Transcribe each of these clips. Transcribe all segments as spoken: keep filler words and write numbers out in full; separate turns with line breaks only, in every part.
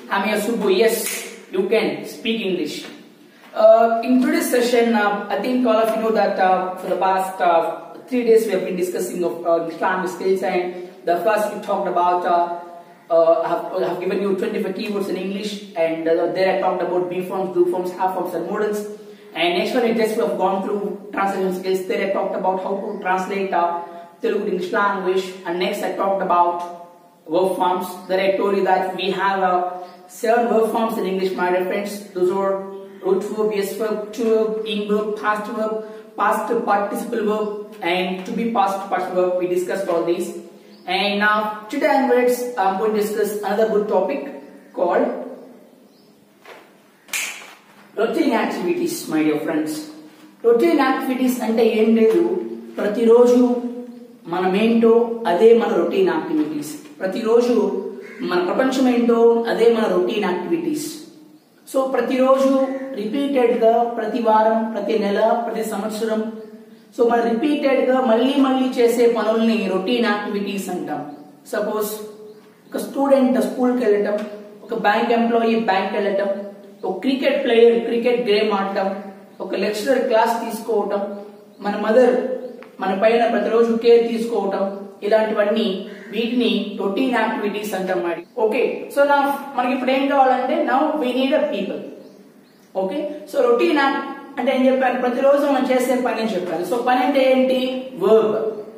I'm your Subbu. Yes, you can speak English. Uh, in today's session, uh, I think all of you know that uh, for the past uh, three days we have been discussing of uh, Islamic skills, and the first we talked about. Uh, uh, I, have, I have given you twenty-five keywords in English, and uh, there I talked about B forms, do forms, have forms, and modals. And next one, just we have gone through translation skills. There I talked about how to translate uh, Telugu to English language, and next I talked about verb forms. There I told you that we have uh, seven verb forms in English, my dear friends. Those are root verb, yes verb, to verb, in verb, past verb, past participle verb, and to be past participle verb. We discussed all these. And now today onwards, I'm going to discuss another good topic called routine activities, my dear friends. Routine activities అంటే ఏం లేదు, ప్రతిరోజు మనం ఏంటో అదే మన routine activities. ప్రతిరోజు మన ప్రపంచం ఏంటో అదే మన రొటీన్ యాక్టివిటీస్. సో ప్రతిరోజు రిపీటెడ్ గా, ప్రతి వారం, ప్రతి నెల, ప్రతి సంవత్సరం, సో మనం రిపీటెడ్ గా మళ్ళీ మళ్ళీ చేసే పనుల్ని రొటీన్ యాక్టివిటీస్ అంటాం. సపోజ్ ఒక స్టూడెంట్ స్కూల్కి వెళ్ళటం, ఒక బ్యాంక్ ఎంప్లాయీ బ్యాంక్ వెళ్ళటం, ఒక క్రికెట్ ప్లేయర్ క్రికెట్ గేమ్ ఆడటం, ఒక లెక్చరర్ క్లాస్ తీసుకోవటం, మన మదర్ మన పైన ప్రతిరోజు కేర్ తీసుకోవటం, ఇలాంటివన్నీ వీటిని రొటీన్ యాక్టివిటీస్ అంటాం మరి. ఓకే, సో నా మనకి ఇప్పుడు ఏం కావాలంటే now we need a people. Okay, so routine అంటే ఏం చెప్పాను, ప్రతిరోజు మనం చేసే పని అని చెప్పాను. సో పని అంటే ఏంటి, వర్బ్.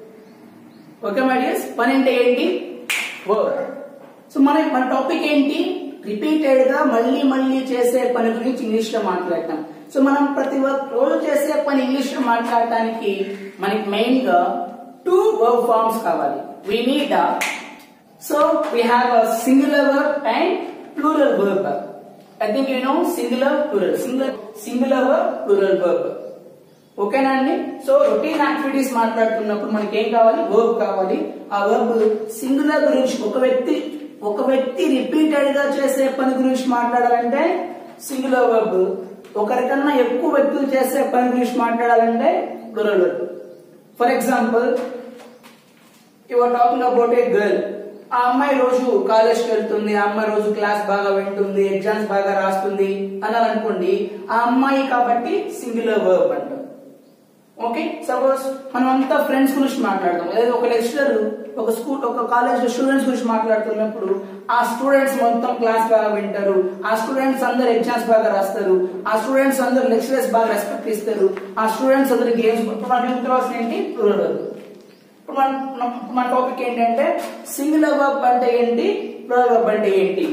ఓకే మై డియర్స్, పని అంటే ఏంటి, వర్బ్. సో మన మన టాపిక్ ఏంటి, రిపీటెడ్ గా మళ్ళీ మళ్ళీ చేసే పని గురించి ఇంగ్లీష్ లో మాట్లాడతాం. సో మనం ప్రతి రోజు చేసే పని ఇంగ్లీష్ లో మాట్లాడటానికి మనకి మెయిన్ గా టూ వర్బ్ ఫార్మ్స్ కావాలి. We need a, so we have a singular verb and plural verb. I think you know singular, plural, singular, singular verb, plural verb. ఓకేనా అండి. సో రొటీన్ యాక్టివిటీస్ మాట్లాడుతున్నప్పుడు మనకి ఏం కావాలి, వర్బ్ కావాలి. ఆ వర్బ్ సింగులర్ గురించి, ఒక వ్యక్తి ఒక వ్యక్తి రిపీటెడ్ గా చేసే పని గురించి మాట్లాడాలంటే సింగులర్ వర్బ్. ఒకరికన్నా ఎక్కువ వ్యక్తులు చేసే పని గురించి మాట్లాడాలంటే plural verb. For example, you are talking about a girl. ఆ అమ్మాయి రోజు కాలేజ్కి వెళ్తుంది, ఆ అమ్మాయి రోజు క్లాస్ బాగా వింటుంది, ఎగ్జామ్స్ బాగా రాస్తుంది అనాలనుకోండి, ఆ అమ్మాయి కాబట్టి సింగులర్ వర్బ్ అంటాం. ఓకే, సపోజ్ మనం అంతా ఫ్రెండ్స్ గురించి మాట్లాడతాం, లేదా ఒక లెక్చరర్ ఒక స్కూల్ ఒక కాలేజ్ స్టూడెంట్స్ గురించి మాట్లాడుతున్నప్పుడు ఆ స్టూడెంట్స్ మొత్తం క్లాస్ బాగా వింటారు, ఆ స్టూడెంట్స్ అందరు ఎగ్జామ్స్ బాగా రాస్తారు, ఆ స్టూడెంట్స్ అందరు లెక్చరర్స్ బాగా రెస్పెక్ట్ ఇస్తారు, ఆ స్టూడెంట్స్ అందరు గేమ్స్. మనకి ఏంటి, ప్లూరల్ వర్బ్. ఇప్పుడు మన మన టాపిక్ ఏంటంటే సింగులర్ వర్బ్ అంటే ఏంటి, ప్లూరల్ వర్బ్ అంటే ఏంటి.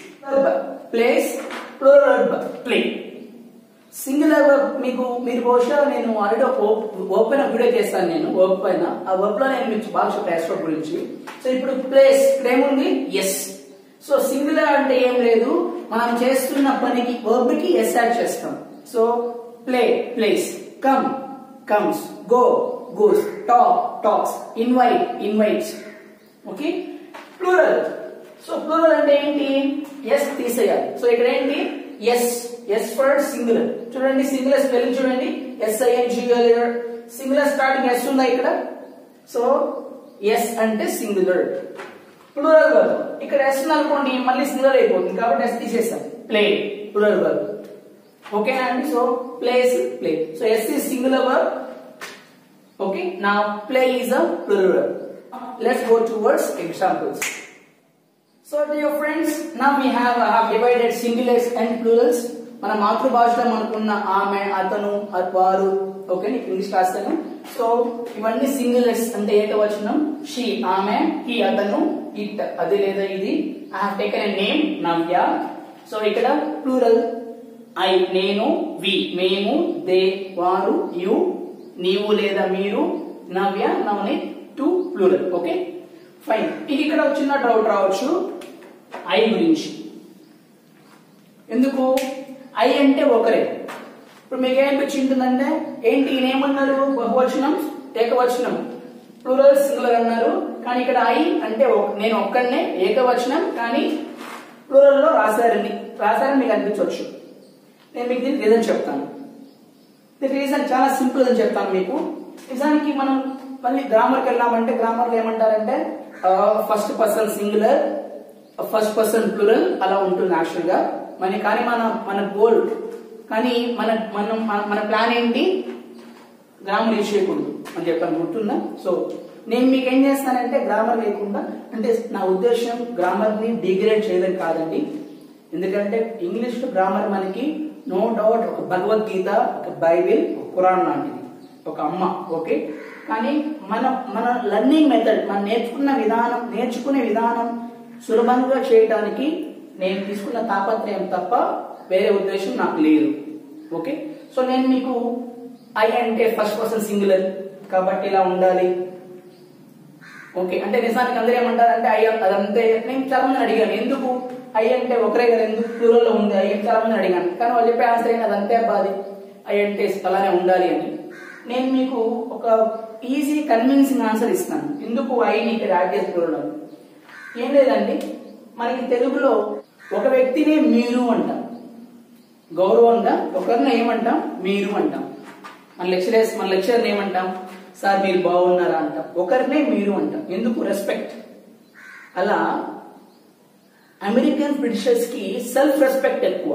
Plays, plural verb play. Singular verb మీకు మీరు బహుశా నేను ఆల్రెడీ వర్బ్ పైన వీడియో చేస్తాను, నేను వర్బ్ పైన. ఆ వర్బ్ లో నేను మీకు బాగా చెప్పాను గురించి. సో ఇప్పుడు ప్లేస్ ఇక్కడ ఏముంది, ఎస్. సో సింగులర్ అంటే ఏం లేదు, మనం చేస్తున్న పనికి వర్బ్ కి ఎస్ యాడ్ చేస్తాం. So play, plays, come, comes, go, goes, talk, talks, invite, invites. Okay, plural. So plural అంటే ఏంటి, ఎస్ తీసేయాలి. సో ఇక్కడ ఏంటి, ఎస్, ఎస్ ఫర్ సింగులర్. చూడండి సింగులర్ స్పెల్లింగ్ చూడండి, S I N G L R. Singular starting S ఉందా ఇక్కడ. So S అంటే సింగులర్. ప్లూరల్ వర్బ్ ఇక్కడ ఎస్ అనుకోండి మళ్ళీ సింగులర్ అయిపోతుంది, కాబట్టి ఎస్ తీసేస్తాం. Play, plural verb. ఓకేనా అండి. So plays, play. So S is singular verb. Okay, now play is a plural verb. Let's go towards examples. So dear friends, now we have uh, have divided singulars and plurals. మన మాతృభాషలో మనకున్న ఆమె, అతను, వారు. Okay, English రాస్తాను. So ఇవన్నీ singulars అంటే ఏకవచనం. షీ ఆమె, హి అతను, ఇట్ అది లేదా ఇది. I have taken a name Navya. So ఇక్కడ ప్లూరల్ ఐ నేను, వి మేము, దే వారు, యు నీవు లేదా మీరు, Navya Navani, two plural. Okay fine. ఇది ఇక్కడ చిన్న డౌట్ రావచ్చు ఐ గురించి. ఎందుకు ఐ అంటే ఒకరే. ఇప్పుడు మీకు ఏమనిపించింటుందంటే ఏంటి నేమన్నారు, బహువచనం ఏకవచనం, ప్లూరల్ సింగులర్ అన్నారు, కానీ ఇక్కడ ఐ అంటే నేను ఒక్కడనే ఏకవచనం కానీ ప్లూరల్ లో రాశారని రాశారని మీకు అనిపించవచ్చు. నేను మీకు దీనికి రీజన్ చెప్తాను. రీజన్ చాలా సింపుల్ అని చెప్తాను మీకు. నిజానికి మనం మళ్ళీ గ్రామర్కి వెళ్ళామంటే గ్రామర్ లో ఏమంటారంటే first person singular, first person plural అలా ఉంటుంది యాక్చువల్ గా మన. కానీ మన మన గోల్ కానీ మన మనం మన ప్లాన్ ఏంటి, గ్రామర్ యూజ్ చేయకూడదు అని చెప్పాను, గుర్తుందా? సో నేను మీకు ఏం చేస్తానంటే గ్రామర్ లేకుండా, అంటే నా ఉద్దేశం గ్రామర్ ని డిగ్రేడ్ చేయడం కాదండి. ఎందుకంటే ఇంగ్లీష్ లో గ్రామర్ మనకి నో డౌట్ ఒక భగవద్గీత, ఒక బైబిల్, ఒక ఖురాన్ లాంటిది, ఒక అమ్మ. ఓకే, కానీ మన మన లెర్నింగ్ మెథడ్, మనం నేర్చుకున్న విధానం నేర్చుకునే విధానం సులభంగా చేయడానికి నేను తీసుకున్న తాపత్రయం తప్ప వేరే ఉద్దేశం నాకు లేదు. ఓకే, సో నేను మీకు ఐ అంటే ఫస్ట్ పర్సన్ సింగులర్ కాబట్టి ఇలా ఉండాలి. ఓకే, అంటే నిజానికి అందరూ ఏమంటారంటే ఐ అదంతే. నేను చాలా మందిని అడిగాను ఎందుకు ఐ అంటే ఒకరే కదా, ఎందుకు ప్లూరల్ లో ఉంది ఐ చాలా మందిని అడిగాను. కానీ వాళ్ళు చెప్పే ఆన్సర్ ఏంటి, అదంతే బాధి ఐ అంటే అలానే ఉండాలి అని. నేను మీకు ఒక ఈజీ కన్విన్సింగ్ ఆన్సర్ ఇస్తాను ఎందుకు ఐని ఇక్కడ యాడ్ చేసి ప్లూరల్. ఏం లేదండి, మనకి తెలుగులో ఒక వ్యక్తిని మీరు అంటాం, గౌరవంగా ఒకరిని ఏమంటాం, మీరు అంటాం. మన లెక్చరర్స్ మన లెక్చరర్ ఏమంటాం, సార్ మీరు బాగున్నారా అంటాం. ఒకరినే మీరు అంటాం, ఎందుకు, రెస్పెక్ట్. అలా అమెరికన్ బ్రిటిషర్స్ కి సెల్ఫ్ రెస్పెక్ట్ ఎక్కువ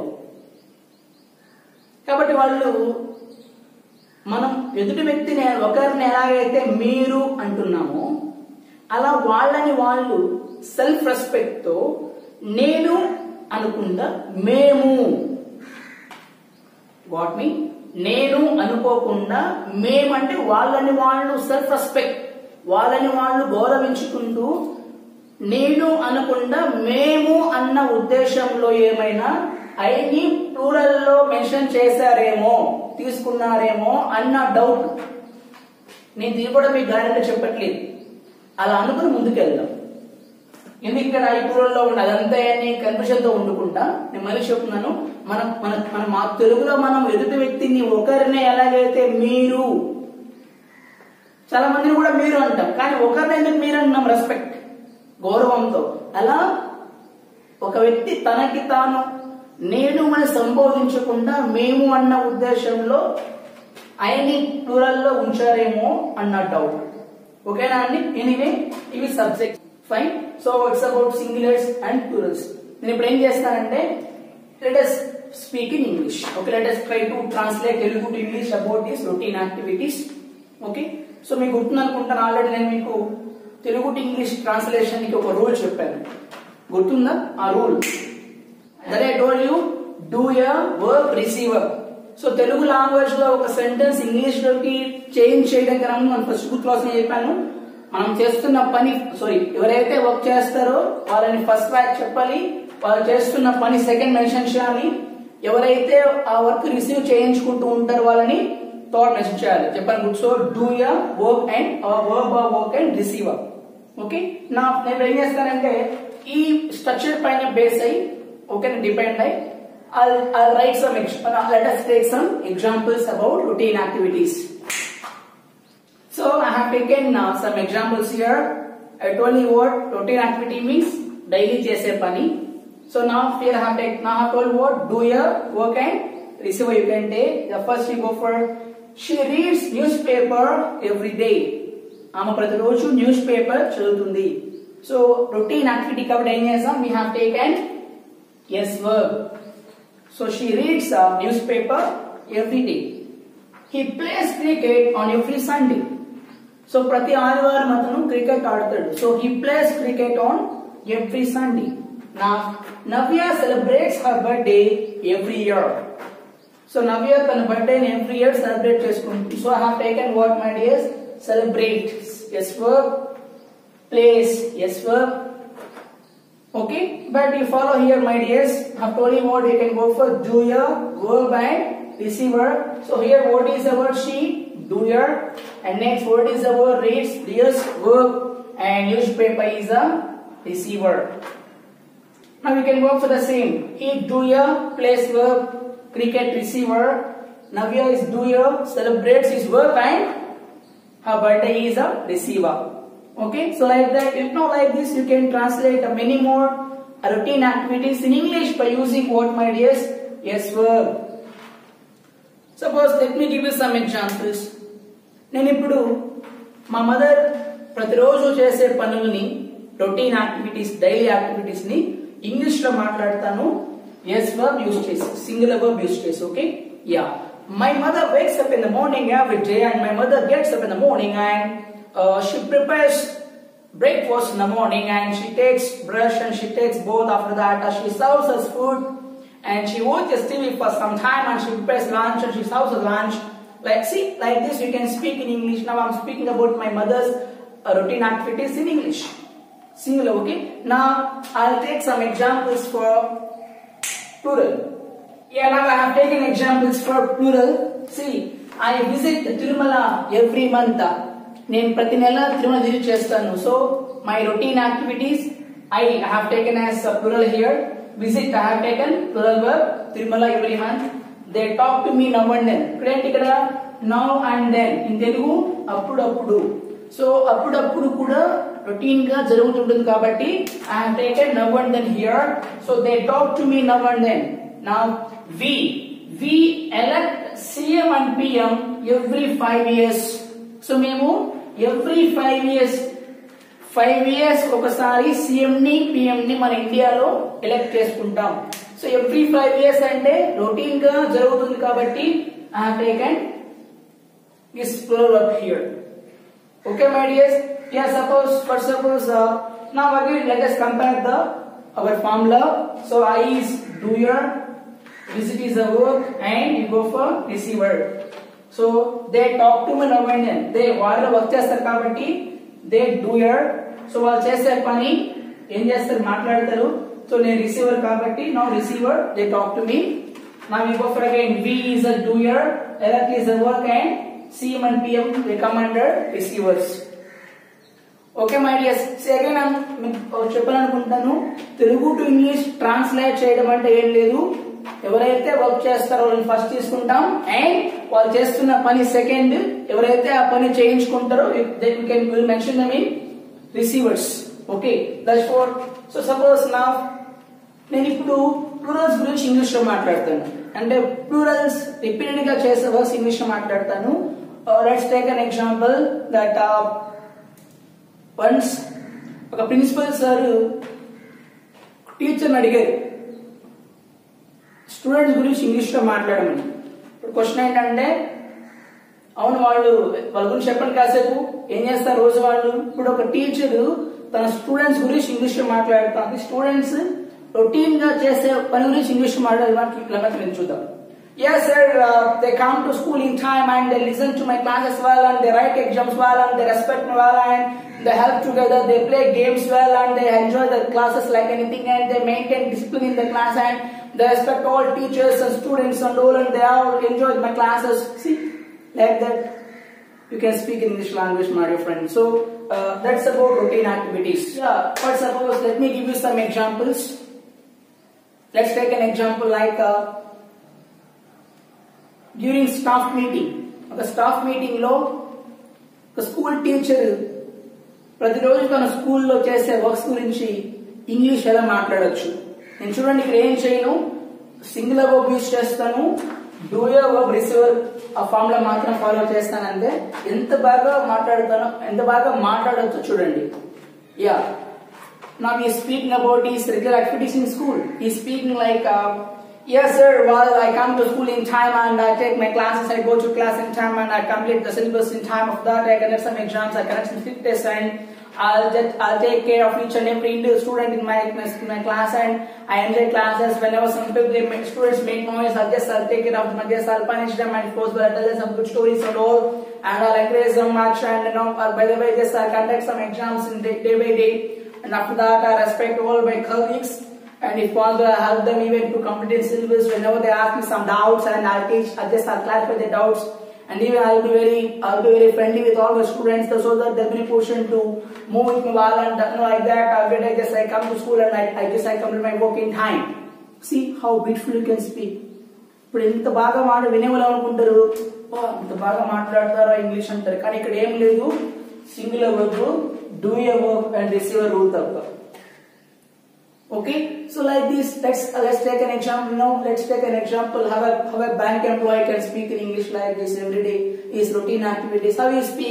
కాబట్టి వాళ్ళు మనం ఎదుటి వ్యక్తిని ఒకరిని ఎలాగైతే మీరు అంటున్నామో అలా వాళ్ళని వాళ్ళు సెల్ఫ్ రెస్పెక్ట్ తో నేను అనుకుంటా మేము, వాట్ మీ నేను అనుకోకుండా మేమంటే వాళ్ళని వాళ్ళు సెల్ఫ్ రెస్పెక్ట్, వాళ్ళని వాళ్ళు గౌరవించుకుంటూ నేను అనకుండా మేము అన్న ఉద్దేశంలో ఏమైనా ఐని ప్లూరల్ లో మెన్షన్ చేశారేమో, తీసుకున్నారేమో అన్న డౌట్. నేను దీన్ని కూడా మీకు గ్యారెంటీ చెప్పట్లేదు, అలా అనుకుని ముందుకెళ్దాం. ఎందుకు ఇక్కడ ఐ ప్లూరల్ లో ఉండి అదంతా అని కన్ఫ్యూజన్ తో ఉండుకుంటా. నేను మళ్ళీ చెప్తున్నాను, మనం మన మన మా తెలుగులో మనం ఎదుటి వ్యక్తిని ఒకరిని ఎలాగైతే మీరు, చాలా మందిని కూడా మీరు అంటాం, కానీ ఒకరిని ఎందుకు మీరు అంటున్నాం, రెస్పెక్ట్, గౌరవంతో. అలా ఒక వ్యక్తి తనకి తాను నేను అని సంబోధించకుండా మేము అన్న ఉద్దేశంలో ఆయన్ని ప్లూరల్ లో ఉంచారేమో అన్న డౌట్. ఓకేనా అండి? ఎనీవే ఇవి subject, fine. So it's about singulars and plurals. నేను ఇప్పుడు ఏం చేస్తానంటే let us speak in English. Okay, let us try to translate Telugu to English about these routine activities. Okay, so మీకు గుర్తుంది అనుకుంటాను, ఆల్రెడీ నేను మీకు తెలుగు టు ఇంగ్లీష్ ట్రాన్స్లేషన్ కి ఒక రూల్ చెప్పాను, గుర్తుందా? ఆ rule that I told you, do a verb receiver. So Telugu language లో ఒక సెంటెన్స్ ఇంగ్లీష్ లోకి చేంజ్ చేయడం కన్నా మనం ఫస్ట్ క్లాస్ నేను చెప్పాను, మనం చేస్తున్న పని, సారీ ఎవరైతే వర్క్ చేస్తారో వాళ్ళని ఫస్ట్ ర్యాక్ చెప్పాలి, వాళ్ళు చేస్తున్న పని సెకండ్ మెన్షన్ చేయాలి, ఎవరైతే ఆ వర్క్ రిసీవ్ చేయించుకుంటూ ఉంటారో వాళ్ళని థర్డ్ మెన్షన్ చేయాలి. చెప్పాను good. So do ya work and verb work and receiver. Okay, నా నేను ఏం చేస్తానంటే ఈ స్ట్రక్చర్ పైన బేస్ అయ్యి, ఓకే, డిపెండ్ అయ్యి I'll, I'll write some, let us take some examples about routine activities. So I have taken uh, some examples here. I told you what routine activity means, daily chese pani. So now here I have taken, now I have told what, do your work and receive. You can take the first we go for, she reads newspaper every day. Ama prati roju newspaper chadutundi. So routine activity kabadi em chesam, we have taken yes verb. So she reads a newspaper every day. He plays cricket on every Sunday. So prati ఆదివారం అతను cricket ఆడతాడు. So he plays cricket on every Sunday. Now Navya celebrates her birthday every year. So Navya తన birthday every year celebrate చేసుకుంటుంది. So I have taken what my dears, celebrate, yes verb, plays, yes verb. Okay, but you follow here my dears, I have told you what you can go for, doer, verb and receiver. So here what is the word, she, doer, and next what is the word, reads, reads, verb, and newspaper is a receiver. Now we can go for the same, he, doer, plays verb, cricket, receiver, Navya is doer, celebrates his verb and her birthday is a receiver. Okay, so like that, if not like this, you can translate many more routine activities in English by using what my dears, yes verb. Suppose let me give you some examples. నేను ఇప్పుడు మా mother ప్రతిరోజు చేసే పనుల్ని routine activities, daily activities ని English లో మాట్లాడతాను. S verb use చేసి, సింగులర్ వర్బ్ యూజ్ చేసి. Okay, ya. My mother wakes up in the morning every day, and my mother gets up in the morning and uh, she prepares breakfast in the morning, and she takes brush and she takes bath. After that, uh, she serves us food, and she watches T V for some time, and she prepares lunch and she serves us lunch. Like, see, like this you can speak in English. Now I'm speaking about my mother's uh, routine activities in English. Singular, okay? Now I'll take some examples for plural. Yeah, now I have taken examples for plural. See, I visit Tirumala every month. నేను ప్రతి నెల Tirumala visit చేస్తాను. So my routine activities I have taken as a plural here. Visit I have taken plural verb. Tirumala every month. They talk to me now and then. ఇక్కడేంటి ఇక్కడ now and then. in Telugu అప్పుడప్పుడు. So అప్పుడప్పుడు కూడా routine గా జరుగుతుంటుంది కాబట్టి I have taken now and then here. So they talk to me now and then. Now we we elect C M and P M every five years. So మేము every five years five years ఒకసారి CM ని PM ని మన ఇండియాలో elect చేసుకుంటాం. So every five years అంటే routine గా జరుగుతుంది కాబట్టి I have taken this plural verb here. Okay, my dears. Yeah, suppose for suppose uh, now again let us compare the our formula. So I is doer, visit is a verb, and you go for receiver. So they talk to me now and then. They వాళ్ళు work చేస్తారు కాబట్టి they doer. So వాళ్ళు చేసే పని ఏం చేస్తారు, మాట్లాడతారు. So నేను రిసీవర్ కాబట్టి now receiver, they talk to me. Now we go for again we is a doer, elect is a work, and C M and P M they come under receivers. Okay my dears. Again చెప్పాలనుకుంటాను, Telugu to English translate చేయడం అంటే ఏం లేదు. ఎవరైతే work చేస్తారో వాళ్ళని first తీసుకుంటాం, and వాళ్ళు చేస్తున్న పని సెకండ్. ఎవరైతే ఆ పని చేయించుకుంటారో you can will mention them in receivers. Okay, that's for. So suppose నా నేను ఇప్పుడు ప్లూరల్స్ గురించి ఇంగ్లీష్ లో మాట్లాడతాను. అంటే ప్లూరల్స్ రిపీటెడ్ గా చేసే వర్క్స్ ఇంగ్లీష్ లో మాట్లాడతాను. Let's take an example that once ఒక ప్రిన్సిపల్ సార్ టీచర్ని అడిగారు స్టూడెంట్స్ గురించి ఇంగ్లీష్ లో మాట్లాడమని. ఇప్పుడు క్వశ్చన్ ఏంటంటే, అవును వాళ్ళు వాళ్ళ గురించి చెప్పండి కాసేపు, ఏం చేస్తారు రోజు వాళ్ళు. ఇప్పుడు ఒక టీచర్ తన స్టూడెంట్స్ గురించి ఇంగ్లీష్ లో మాట్లాడుతుంది. స్టూడెంట్స్ రొటీన్ గా చేసే పని గురించి ఇంగ్లీష్ లో మాట్లాడడానికి చూద్దాం. Yes sir, uh, they come to school in time and they listen to my classes well, and they write exams well, and they respect me well, and they help together, they play games well, and they enjoy their classes like anything, and they maintain discipline in the class, and they respect all teachers and students and all, and they all enjoy my classes. See, like that you can speak English language, my dear friend. So uh, that's about routine activities. Yeah, for suppose let me give you some examples. Let's take an example like uh, during staff meeting. ఒక staff meeting లో ఒక school teacher ప్రతిరోజు తన స్కూల్లో చేసే works గురించి English ఎలా మాట్లాడొచ్చు. నేను చూడండి ఇక్కడ ఏం చేయను, సింగులర్ వర్బ్ యూజ్ చేస్తాను, డూయర్ వర్బ్ రిసీవర్ ఆ ఫార్ములా మాత్రం ఫాలో చేస్తానంటే ఎంత బాగా మాట్లాడతానో, ఎంత బాగా మాట్లాడొచ్చో చూడండి. Ya, now he is speaking about his regular activities in school. He is speaking like uh, yes sir, well I come to school in time and I take my classes, I go to class in time and I complete the syllabus in time. Of that I conduct some exams, I conduct some fit tests, and I'll just I'll take care of each and every student in my in my class, and I enjoy classes. Whenever some people, students make noise, I'll just I'll take it out. I guess I'll punish them, and of course I'll tell them some good stories and all, and I'll encourage them much. And you know, I'll, by the way, just I'll conduct some exams in day, day by day, and after that I respect all my colleagues. And if possible, I help them even to complete syllabus. Whenever they ask me some doubts, and I'll teach, I'll just I'll clarify their doubts. And even I'll be very, I'll be very friendly with all the students, so that they'll be pushed to move with me well, and you know, like that. I'll get, I just I come to school and I, I just I complete my work in time. See how beautiful you can speak. ఇప్పుడు ఇంత బాగా మాట వినేవాళ్ళు అనుకుంటారు, ఇంత బాగా మాట్లాడతారా English అంటారు. కానీ ఇక్కడ ఏం లేదు, singular verb, do a verb and receiver rule తప్ప. Okay, so like this, let's uh, let's take an example now. Let's take an example how a how a bank employee can speak in English like this every day. His routine activities, how he speaks.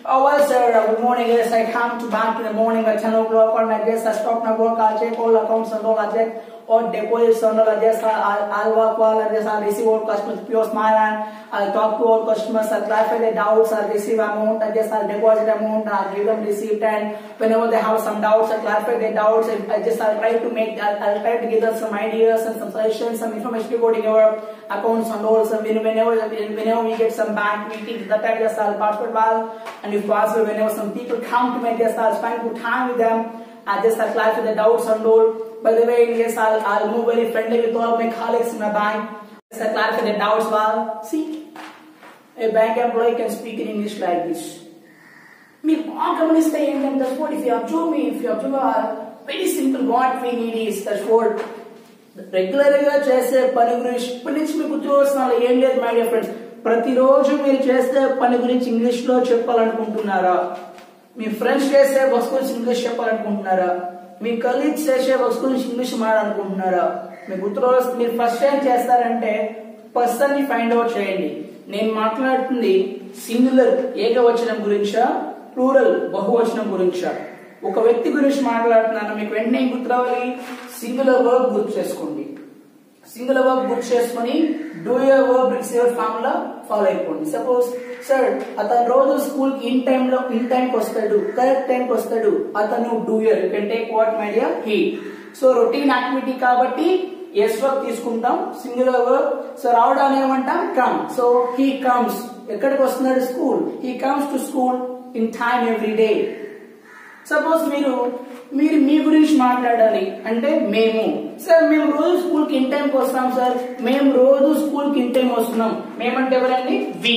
Oh well, sir. Uh, good morning. Yes, I come to bank in the morning at ten o'clock. On my desk, I stop my work. I'll check all accounts and all. I check all deposits and all. I just I'll, I'll work well. I just I'll receive all customers with pure smile and I'll talk to all customers. I'll clarify their doubts. I'll receive amount. I just I'll deposit amount. I'll give them receipt, and whenever they have some doubts, I'll clarify their doubts. And I just I'll try to make I'll, I'll try to give them some ideas and some suggestions, some information regarding our accounts and all. So whenever whenever we get some bank meetings, that time just I'll participate well. And if possible, whenever some people come to my desk, I'll spend good time with them. I just I'll clarify the doubts and all. By the way, yes, I'll I'll move very friendly with all my colleagues in my bank. Just I'll clarify the doubts well. See, a bank employee can speak in English like this. మీరు బాగా గమనిస్తే ఏంటంటే that's what if you observe me if you observe very simple what we need is that's what regular గా చేసే పని గురించి ఇప్పటి నుంచి మీకు గుర్తువస్తున్నా ఏం లేదు మై డియర్ ఫ్రెండ్స్. ప్రతిరోజు మీరు చేసే పని గురించి ఇంగ్లీష్ లో చెప్పాలనుకుంటున్నారా? మీ ఫ్రెండ్స్ చేసే వర్క్స్ గురించి ఇంగ్లీష్ చెప్పాలనుకుంటున్నారా? మీ కలీగ్స్ చేసే వర్క్స్ గురించి ఇంగ్లీష్ మాట్లాడాలనుకుంటున్నారా? మీ గుర్తువస్తు మీరు ఫస్ట్ ఏం చేస్తారంటే పర్సన్ ని ఫైండ్ అవుట్ చేయండి. నేను మాట్లాడుతుంది సింగులర్ ఏకవచనం గురించా, ప్లూరల్ బహువచనం గురించా? ఒక వ్యక్తి గురించి మాట్లాడుతున్నాను, మీకు వెంటనే గుర్తు రావాలి, సింగులర్ వర్బ్ గుర్తు చేసుకోండి. సింగులర్ వర్బ్ గుర్తు చేసుకుని do your verb receiver formula follow అయిపోండి. సపోజ్ సార్ అతను రోజు స్కూల్ కి ఇన్ టైమ్ లో ఇన్ టైం కి వస్తాడు, కరెక్ట్ టైం కి వస్తాడు, అతను doer. You can take what my dear he. So routine activity కాబట్టి ఎస్ వర్బ్ తీసుకుంటాం, సింగులర్ వర్బ్. సో రావడం ఏమంటాం కమ్. సో హీ కమ్స్, ఎక్కడికి వస్తున్నాడు? School. He comes to school in time every day. Suppose మీరు మీరు మీ గురించి మాట్లాడాలి అంటే మేము. సార్ మేము రోజు స్కూల్ కి ఇన్ టైం కి వస్తాం సార్, మేము రోజు స్కూల్ కి ఇన్ టైం వస్తున్నాం. మేమంటే ఎవరండి? వి.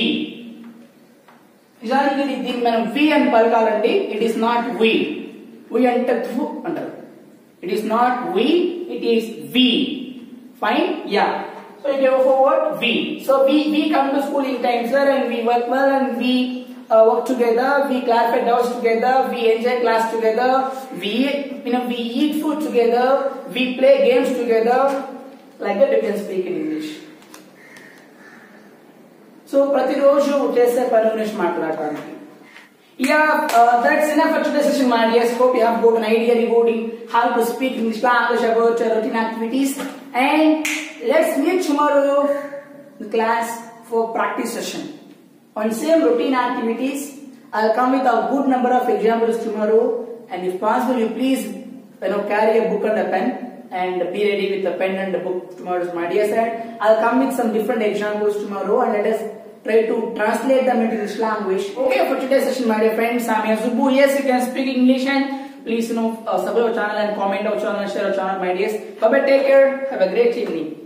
నిజానికి దీన్ని మనం వి అని పలకాలండి. It is not we. We అంటే అంటారు. It is not we, it is we. Fine, ya. So you give for what? We. So we we come to school in time sir, and we work well, and we Uh, work together, we clarify doubts together, we enjoy class together, we you know we eat food together, we play games together. Like that you can speak in English. So prati roju chese pani gurinchi maatladడానికి. Yeah, uh, that's enough for today's session, my dears. Hope you have got an idea regarding how to speak English language about your routine activities. And let's meet tomorrow in class for practice session. On same routine activities, I'll come with a good number of examples tomorrow. And if possible, you please, you know, carry a book and a pen and be ready with a pen and a book tomorrow, my dear sir. I'll come with some different examples tomorrow, and let us try to translate them into English language. Okay, for today's session, my dear friends, I'm your Subbu. Yes, you can speak English, and please, you know, uh, subscribe our channel and comment our channel and share our channel, my dears. Bye bye. Take care. Have a great evening.